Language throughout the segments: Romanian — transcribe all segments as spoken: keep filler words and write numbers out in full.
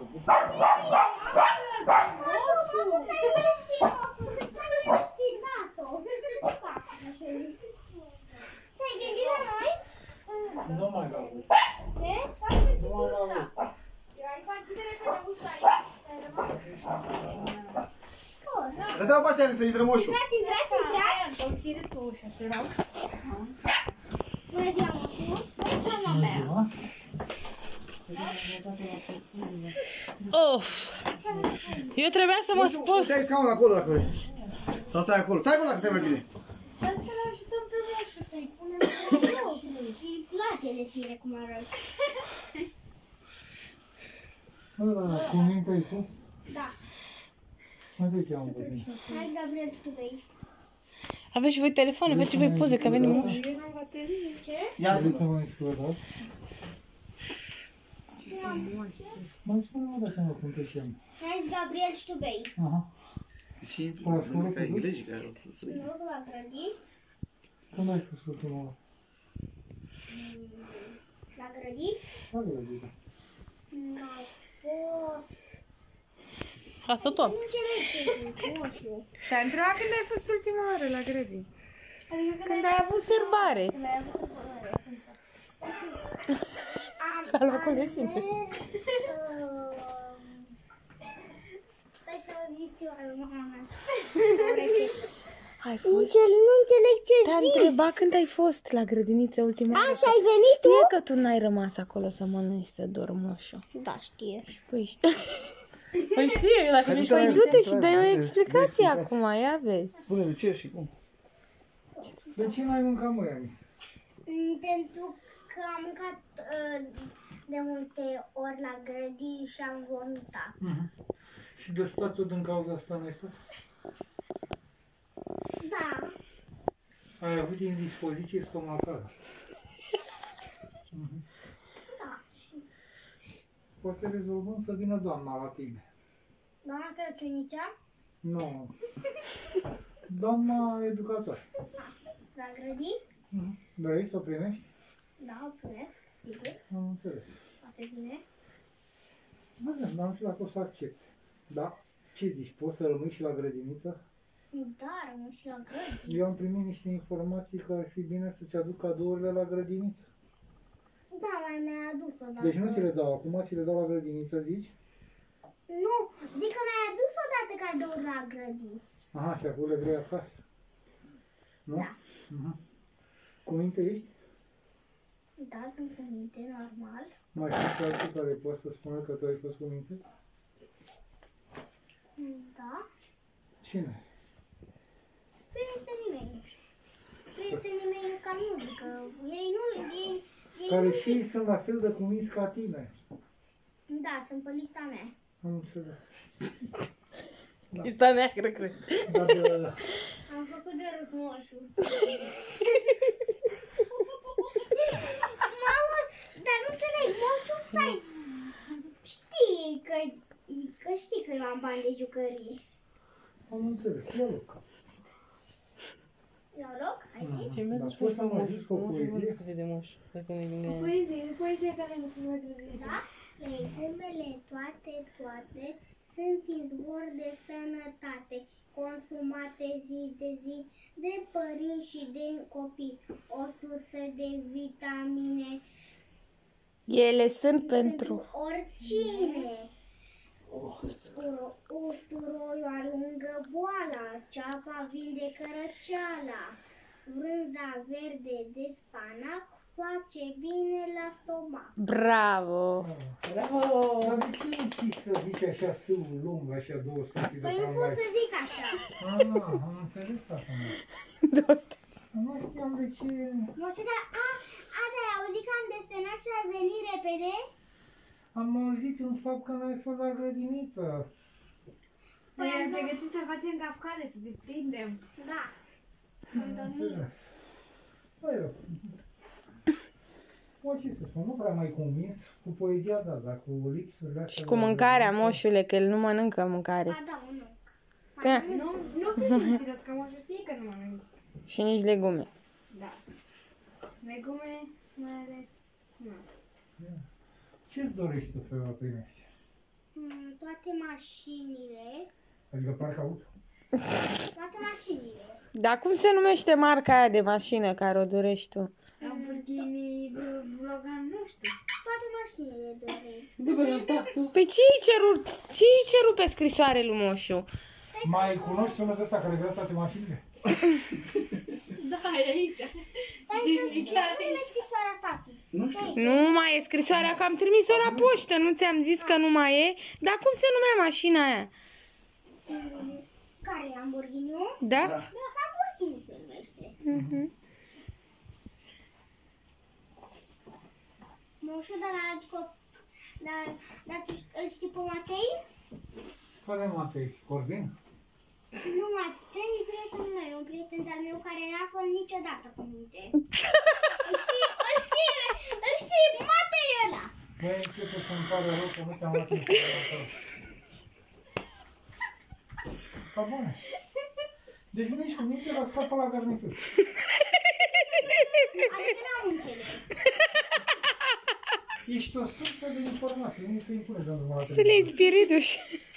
făcut. Te-ai gândit la noi? Nu mai la voi. Ce? Nu mai la voi. Hai să închide repede ușa aici. Dă-te la partea aia să intre moșul. Intrați, intrați, intrați. Închide tu ușa, te rog. Bună ziua, moșu. Doamna mea. Of. Eu trebuia să mă spăl. Stai scaunul acolo dacă vrei. Sau stai acolo. Stai acolo dacă stai mai bine. Dar să-l ajutăm pe moșu, să-i punem pe moșu. Îi place de tine cum arăt. Ăla, cu minte ai fost? Da. Mai de ce am văzut? Hai, Gabriel, tu vei. Aveți și voi telefon, aveți și voi poze, că veni moș. Ce? Ia să Vreți să mă explodați? Mai spune-mă dacă mă cum te cheamă. Hai, Gabriel, și tu vei. Aha. Și Proștură ca te duci? englezi care au fost. Nu la grădini. Când ai fost ultima oară? La grădini? La grădină. Nu a fost. Asta tot. Nu înțeleg ce zic, nu știu. Te-am întrebat când ai fost ultima oară la grădini. Când ai avut sărbare. Când ai avut sărbătoare. La locul de șine. Stai să zic ceva lui mama. Ai Nu fost? înțeleg ce Te-am zici. întrebat când ai fost la grădiniță ultima oară. A, și ai venit tu? Știe că tu n-ai rămas acolo să mănânci, să dormi moșu. Da, știe. Păi, Păi știu eu, dacă nu știu. păi du-te și dai o explicație acum, ia vezi. Spune de ce și cum. De ce n-ai mâncat mâine? Mm, Pentru că am mâncat uh, de multe ori la grădini și am vomitat. Și de stat tot din cauza asta n-ai stat? Da. Ai avut indispoziție stomacală. Da. Poate rezolvăm să vină doamna la tine. Doamna Crăciunicea, Nu. Doamna educatoare. la grădini, Vrei să o primești? da, o primesc, sigur, Am înțeles. foarte bine. Bine, dar nu știu dacă o să accept. Da? Ce zici? Poți să rămâi și la grădiniță? Da, rămân și la grădini. Eu am primit niște informații că ar fi bine să-ți aduc cadourile la grădiniță. Da, mai mi-a adus odată. Deci nu ți le dau acum, ți le dau la grădiniță, zici? Nu, zic că mi-a adus odată cadouri la grădini. Aha, și acum le vrei acasă. Nu? Da. Uh-huh. Cu minte ești? Da, sunt cu minte, normal. Mai sunt și alții care pot să spună că tu ai fost cu minte? Da. Cine? Prietenii mei. Prietenii mei cam nu, adică ei nu, ei, ei Care nu și ei sunt la fel de cuminți ca tine. Da, sunt pe lista mea. Am înțeles. Lista neagră, cred. Dar de... Am făcut de râs moșul. Mamă, dar nu înțeleg, moșul, stai. Știi că, că știi că eu am bani de jucării. Am înțeles. Ia loc. La loc? Ai zis? Filmează Dar și poți pe să mă moș. ajuți cu o Moșul poezie? vreau să vede moș. Dacă ne gândeam. Poezie, poezie care nu sunt la grădini. Da? Legumele toate, toate sunt izvor de sănătate, consumate zi de zi de părinți și de copii. O sursă de vitamine Ele sunt pentru... oricine. Usturo- Usturoiul alungă boala, ceapa vindecă răceala, brânza verde de spanac face bine la stomac. Bravo! Bravo! Dar de ce insist să zici așa sâu lung, așa două stații de Păi nu pot tramvai? să zic așa. Ah, am înțeles acum. Două stații. Nu știam de ce... Nu știu, dar a, a, da, ai auzit că am desenat și ai venit repede? Am auzit un fapt că n-ai fost la grădiniță. Păi am pregătit să facem cafcale, să deprindem. Da. Am Am dormit. înțeles. Păi eu... O, ce să spun, nu prea mai convins cu poezia, da, dar cu lipsurile astea... Și cu mâncarea, moșule, că el nu mănâncă mâncare. Ba da, mănânc. Că... Nu, nu fi mințiros, că moșul știe că nu mănânci. Și nici legume. Da. Legume, mai ales, nu. Ce-ți dorești tu, Feo, primești? Păi, Mm, toate mașinile. Adică parcă auto. Toate mașinile. Dar cum se numește marca aia de mașină care o dorești tu? Lamborghini, Logan, nu știu. Toate mașinile doresc. Păi ce-i cerut, ce-i cerut pe scrisoare lui Moșu? Mai cunoști sunul ăsta care vrea toate mașinile? Da, e aici. Stai să spui scrisoarea tati. Nu știu. Nu mai e scrisoarea, că am trimis-o la poștă, nu ți-am zis că nu mai e? Dar cum se numea mașina aia? Care e Lamborghini-ul? Da? Da. Lamborghini se numește. Mhm. Moșu, dar la cop... Dar, dar tu îl știi pe Matei? Care Matei? Corbin? Nu, Matei e prietenul meu, un prieten de-al meu care n-a fost niciodată cu minte. Îl știi, îl știi, îl știi, Matei ăla. Băi, începe să-mi pare rău că nu ți-am luat informația ta. Pa bune. Deci nu ești cu minte, la scapă la garnitur. Adică n-am înțeles. Ești o sursă de informații, nu se impune să nu Să le iei spiriduși.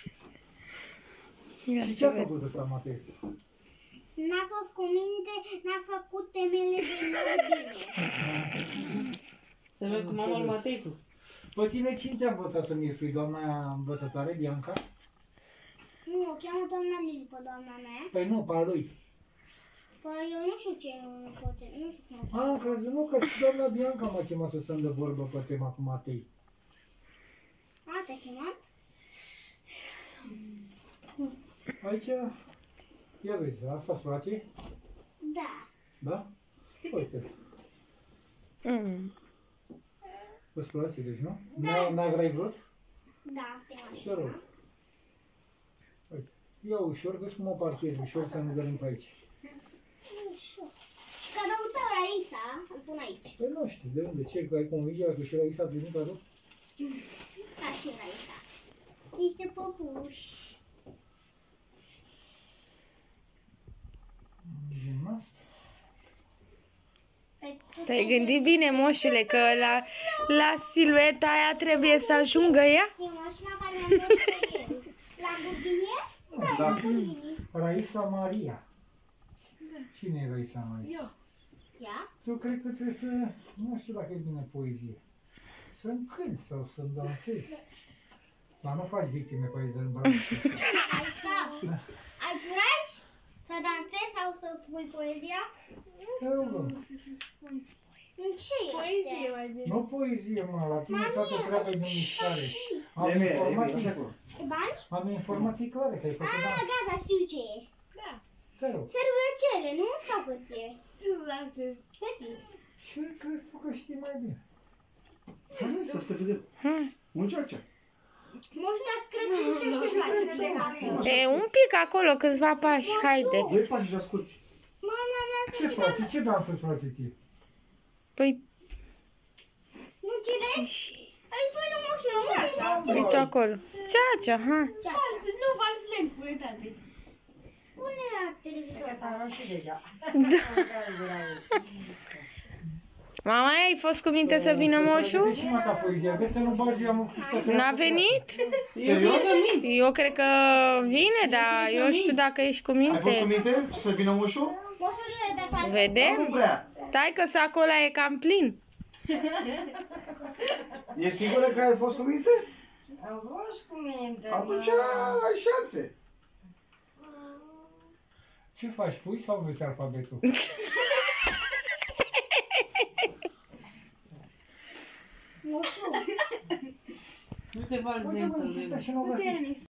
Și ce a făcut ăsta, Matei? N-a fost cu minte, n-a făcut temele de nou bine. Să vezi cum mama lui Matei tu. Pe tine cine te-a învățat să mirfui? Doamna învățătoare, Bianca? Nu, o cheamă doamna Lili pe doamna mea. Păi nu, pe a lui. Păi eu nu știu ce nu pot, nu știu cum. A, am crezut nu, că și doamna Bianca m-a chemat să stăm de vorbă pe tema cu Matei. A, te-a chemat? Aici, ia vezi, asta-ți place? Da. Da? Uite, Mm. îți place, deci, nu? Da. N-agrai vrut? Da, te Ce rău. Uite, ia ușor, vezi cum o parchezi, ușor să nu gărim pe aici. Ușor. Și cadăutorul Raisa, îl pun aici. Păi nu știu, de unde, ce, că ai convingerea că și Raisa a primit cadou? Ca și Raisa. Niște păpuși. Gimnast? Te-ai gândit bine, moșule, că la, la silueta aia trebuie să ajungă ea? E mașina care mi-am luat pe el. Lamborghini? Da, Da. Lamborghini. Raisa Maria. Cine e Raisa Maria? Eu. Ia? Tu cred că trebuie să, nu știu dacă e bine poezie, să-mi cânti sau să-mi dansezi. Dar nu faci victime pe aici de bani. Ai sau? Ai curaj să dansezi sau să spui poezia? În ce Poezie este? mai bine. Nu poezie, mă, la tine toată treaba e de mișcare. Am Emi, Emi, informații, stai acolo. E bani? am informații clare că ai făcut Ah, dans. gata, știu ce e. Te rog, Servecele, nu? Sau hârtie? Nu dansez. Hârtie. ce crezi tu că știi mai bine? Hai să stăm vedem. Muncioacea. Nu știu dacă cred că nu ce ce face de cafe. E un pic acolo, câțiva pași, haide. Doi pași și asculti. Mama mea, Ce-ți place? Ce dans îți place ție? Păi, nu înțelegi? Îi pui nu mușu, nu mușu. uite acolo. Ceacea, ha. Vals, nu vals lent, pune tate. Pune la televizor. Mama, ai fost cu minte să vină moșu? Și mata poezia, vezi să nu bagi, am fustă că... N-a venit? Serios? Eu cred că vine, dar eu știu dacă ești cu Ai fost cu minte. minte să vină moșul? Moșul e de fapt. Vedem? Nu prea. Stai că sacul ăla e cam plin. E sigură că ai fost cu minte? Am fost cu minte. Atunci mă. ai șanse. Ce faci, pui sau vezi alfabetul? Nu te vals Uite, lent, mă, insistă și nu găsești.